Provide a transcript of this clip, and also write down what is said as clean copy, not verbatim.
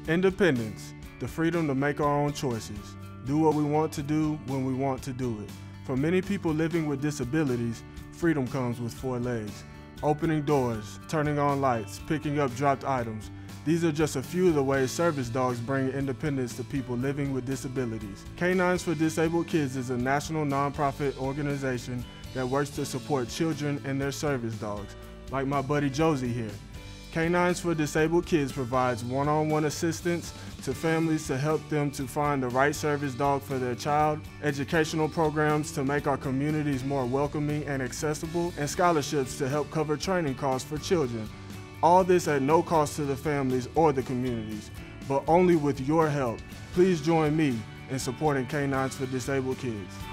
Independence, the freedom to make our own choices. Do what we want to do when we want to do it. For many people living with disabilities, freedom comes with 4 legs. Opening doors, turning on lights, picking up dropped items. These are just a few of the ways service dogs bring independence to people living with disabilities. Canines for Disabled Kids is a national nonprofit organization that works to support children and their service dogs, like my buddy Josie here. Canines for Disabled Kids provides one-on-one assistance to families to help them to find the right service dog for their child, educational programs to make our communities more welcoming and accessible, and scholarships to help cover training costs for children. All this at no cost to the families or the communities, but only with your help. Please join me in supporting Canines for Disabled Kids.